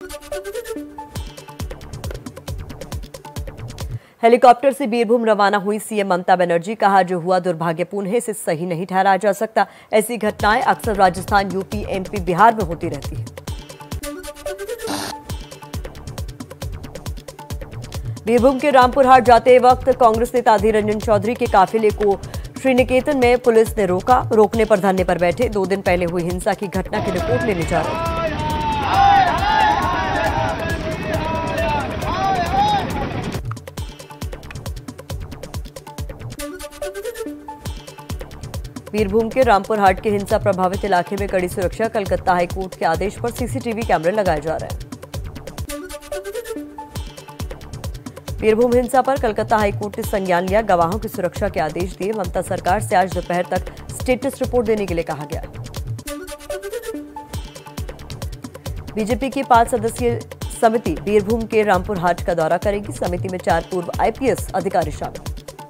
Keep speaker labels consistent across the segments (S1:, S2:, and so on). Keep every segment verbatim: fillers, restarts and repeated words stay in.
S1: Helicopter से बीरभूम रवाना हुई सीएम ममता बनर्जी, कहा जो हुआ दुर्भाग्यपूर्ण है, इसे सही नहीं ठहराया जा सकता। ऐसी घटनाएं अक्सर राजस्थान, यूपी, एमपी, बिहार में होती रहती है। बीरभूम के रामपुर हाट जाते वक्त कांग्रेस नेता अधीर रंजन चौधरी के काफिले को श्रीनिकेतन में पुलिस ने रोका। रोकने पर धरने पर बैठे। दो दिन पहले हुई हिंसा की घटना की रिपोर्ट लेने जा रहे थे। बीरभूम के रामपुर हाट के हिंसा प्रभावित इलाके में कड़ी सुरक्षा। कलकत्ता हाईकोर्ट के आदेश पर सीसीटीवी कैमरे लगाए जा रहे हैं। बीरभूम हिंसा पर कलकत्ता हाईकोर्ट ने संज्ञान लिया। गवाहों की सुरक्षा के आदेश दिए। ममता सरकार से आज दोपहर तक स्टेटस रिपोर्ट देने के लिए कहा गया। बीजेपी की पांच सदस्यीय समिति बीरभूम के रामपुर हाट का दौरा करेगी। समिति में चार पूर्व आईपीएस अधिकारी शामिल।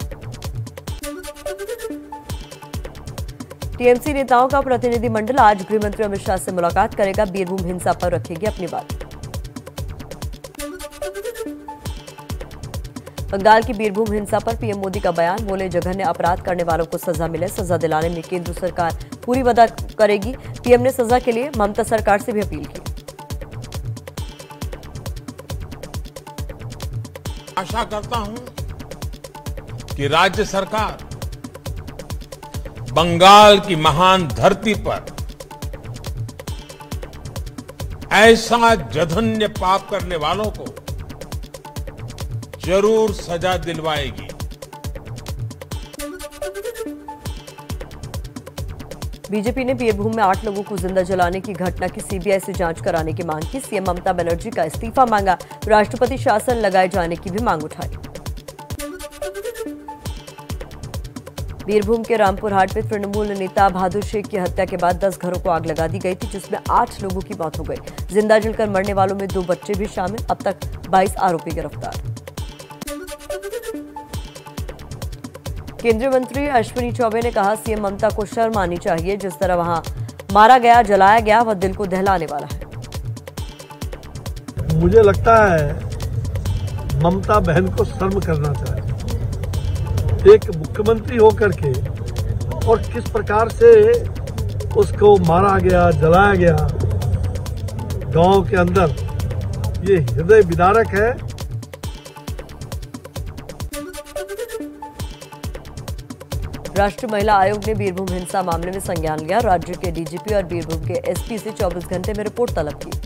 S1: टीएमसी नेताओं का प्रतिनिधिमंडल आज गृह मंत्री अमित शाह से मुलाकात करेगा। बीरभूम हिंसा पर रखेगी अपनी बात। बंगाल की बीरभूम हिंसा पर पीएम मोदी का बयान। बोले जघन्य अपराध करने वालों को सजा मिले। सजा दिलाने में केंद्र सरकार पूरी मदद करेगी। पीएम ने सजा के लिए ममता सरकार से भी अपील की।
S2: आशा करता हूं कि राज्य सरकार बंगाल की महान धरती पर ऐसा जघन्य पाप करने वालों को जरूर सजा दिलवाएगी।
S1: बीजेपी ने बीरभूम में आठ लोगों को जिंदा जलाने की घटना की सीबीआई से जांच कराने की मांग की। सीएम ममता बनर्जी का इस्तीफा मांगा। राष्ट्रपति शासन लगाए जाने की भी मांग उठाई। बीरभूम के रामपुर हाट में तृणमूल नेता बहादुर शेख की हत्या के बाद दस घरों को आग लगा दी गई थी, जिसमें आठ लोगों की मौत हो गई। जिंदा जलकर मरने वालों में दो बच्चे भी शामिल। अब तक बाईस आरोपी गिरफ्तार। केंद्रीय मंत्री अश्विनी चौबे ने कहा सीएम ममता को शर्म आनी चाहिए। जिस तरह वहां मारा गया, जलाया गया, वह दिल को दहलाने वाला है।
S3: मुझे लगता है ममता बहन को शर्म करना चाहिए। एक मुख्यमंत्री होकर के और किस प्रकार से उसको मारा गया, जलाया गया गांव के अंदर, ये हृदय विदारक है।
S1: राष्ट्रीय महिला आयोग ने बीरभूम हिंसा मामले में संज्ञान लिया। राज्य के डीजीपी और बीरभूम के एसपी से चौबीस घंटे में रिपोर्ट तलब की।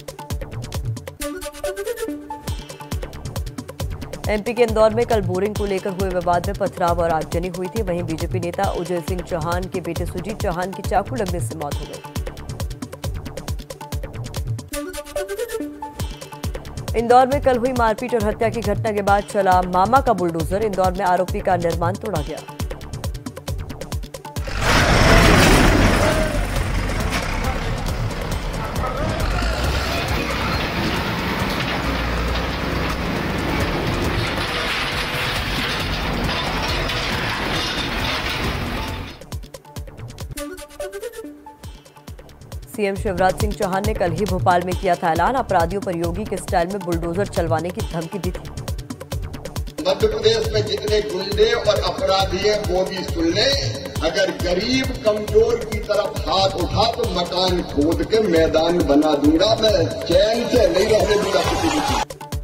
S1: एमपी के इंदौर में कल बोरिंग को लेकर हुए विवाद में पथराव और आगजनी हुई थी। वहीं बीजेपी नेता उजय सिंह चौहान के बेटे सुजीत चौहान की चाकू लगने से मौत हो गई। इंदौर में कल हुई मारपीट और हत्या की घटना के बाद चला मामा का बुलडोजर। इंदौर में आरोपी का निर्माण तोड़ा गया। सीएम शिवराज सिंह चौहान ने कल ही भोपाल में किया था ऐलान। अपराधियों पर योगी के स्टाइल में बुलडोजर चलवाने की धमकी दी थी।
S4: मध्य प्रदेश में जितने गुंडे और अपराधी हैं वो भी सुन लें, अगर गरीब कमजोर की तरफ हाथ उठा तो मकान खोद के मैदान बना दूंगा। मैं चैन से नहीं रहने दूंगा किसी भी।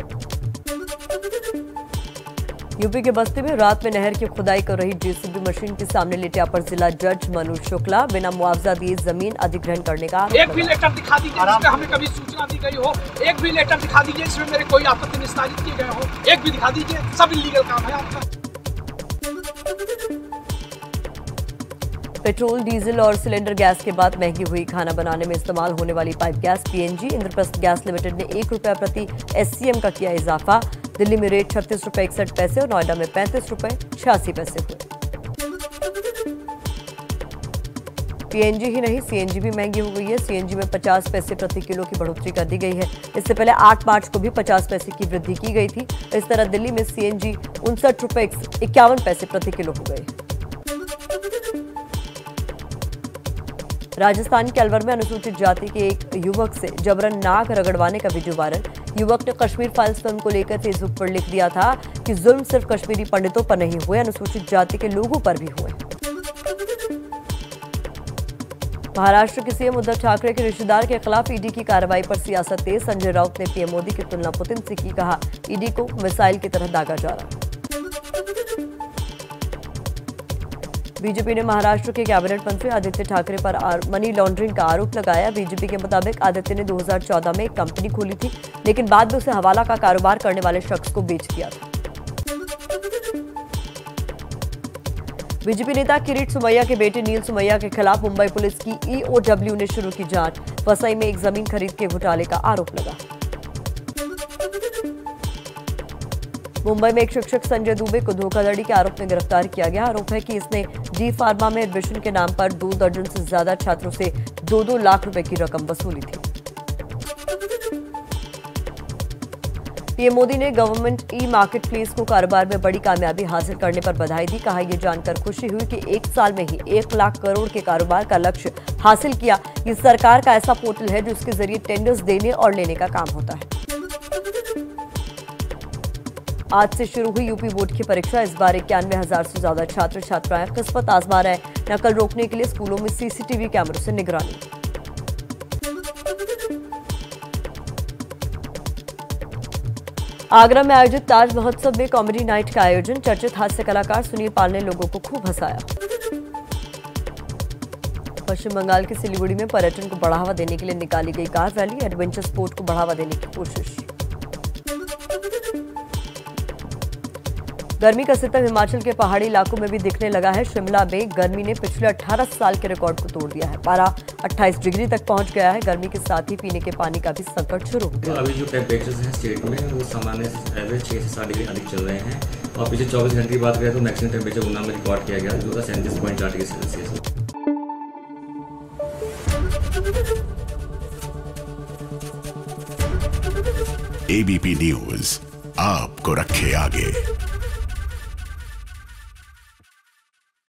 S1: यूपी के बस्ती में रात में नहर की खुदाई कर रही जेसीबी मशीन के सामने लेटे अपर जिला जज मनु शुक्ला। बिना मुआवजा दिए जमीन अधिग्रहण करने का
S5: एक भी लेटर दिखा दीजिए जिसमें हमें कभी सूचना दी गई हो। एक भी लेटर दिखा दीजिए जिसमें मेरे कोई आपत्ति निस्तारित किए गए हो। एक भी दिखा दीजिए। सब इलीगल काम है आपका।
S1: पेट्रोल, डीजल और सिलेंडर गैस के बाद महंगी हुई खाना बनाने में इस्तेमाल होने वाली pipe gas PNG. Indraprastha gas limited ने एक रुपया प्रति एससीएम का किया इजाफा। दिल्ली में रेट छत्तीस रुपए इकसठ पैसे और नोएडा में पैंतीस रुपए छियासी पैसे हुए। पीएनजी ही नहीं, सीएनजी भी महंगी हो गई है। सीएनजी में पचास पैसे प्रति किलो की बढ़ोतरी कर दी गई है। इससे पहले आठ मार्च को भी पचास पैसे की वृद्धि की गई थी। इस तरह दिल्ली में सीएनजी उनसठ रुपए इक्यावन पैसे प्रति किलो हो गए। राजस्थान के अलवर में अनुसूचित जाति के एक युवक से जबरन नाक रगड़वाने का वीडियो वायरल। युवक ने कश्मीर फाइल्स फिल्म को लेकर फेसबुक पर लिख दिया था कि जुल्म सिर्फ कश्मीरी पंडितों पर नहीं हुए, अनुसूचित जाति के लोगों पर भी हुए। महाराष्ट्र के सीएम उद्धव ठाकरे के रिश्तेदार के खिलाफ ईडी की कार्रवाई पर सियासत तेज। संजय राउत ने पीएम मोदी की तुलना पुतिन से की, कहा ईडी को मिसाइल की तरह दागा जा रहा है। बीजेपी ने महाराष्ट्र के कैबिनेट मंत्री आदित्य ठाकरे पर मनी लॉन्ड्रिंग का आरोप लगाया। बीजेपी के मुताबिक आदित्य ने दो हज़ार चौदह में एक कंपनी खोली थी, लेकिन बाद में उसे हवाला का कारोबार करने वाले शख्स को बेच दिया था। बीजेपी नेता किरीट सोमैया के बेटे नील सोमैया के खिलाफ मुंबई पुलिस की ईओडब्ल्यू ने शुरू की जांच। वसई में एक जमीन खरीद के घोटाले का आरोप लगा। मुंबई में एक शिक्षक संजय दुबे को धोखाधड़ी के आरोप में गिरफ्तार किया गया। आरोप है कि इसने डी फार्मा में एडमिशन के नाम पर दो दर्जन से ज्यादा छात्रों से दो दो लाख रुपए की रकम वसूली थी। पीएम मोदी ने गवर्नमेंट ई मार्केट प्लेस को कारोबार में बड़ी कामयाबी हासिल करने पर बधाई दी। कहा यह जानकर खुशी हुई कि एक साल में ही एक लाख करोड़ के कारोबार का लक्ष्य हासिल किया। ये सरकार का ऐसा पोर्टल है जिसके जरिए टेंडर्स देने और लेने का काम होता है। आज से शुरू हुई यूपी बोर्ड की परीक्षा। इस बार इक्यानवे हजार से ज्यादा छात्र छात्राएं किस्मत आजमा रहे हैं। नकल रोकने के लिए स्कूलों में सीसीटीवी कैमरों से निगरानी। आगरा में आयोजित ताज महोत्सव में कॉमेडी नाइट का आयोजन। चर्चित हास्य कलाकार सुनील पाल ने लोगों को खूब हंसाया। पश्चिम बंगाल के सिलीगुड़ी में पर्यटन को बढ़ावा देने के लिए निकाली गई कार रैली। एडवेंचर स्पोर्ट को बढ़ावा देने की कोशिश। गर्मी का सितम हिमाचल के पहाड़ी इलाकों में भी दिखने लगा है। शिमला में गर्मी ने पिछले अठारह साल के रिकॉर्ड को तोड़ दिया है। पारा अट्ठाईस डिग्री तक पहुंच गया है। गर्मी के साथ ही पीने के पानी का भी संकट शुरू हो गया।
S6: अभी जो टेम्परेचर है स्टेट में वो सामान्य एवरेज छह से सात डिग्री अधिक चल रहे हैं और पिछले चौबीस घंटे की बात करें तो मैक्सिमम टेम्परेचर ऊना में रिकॉर्ड किया गया जो था सैंतीस पॉइंट चार डिग्री सेल्सियस।
S7: एबीपी न्यूज आपको रखे आगे।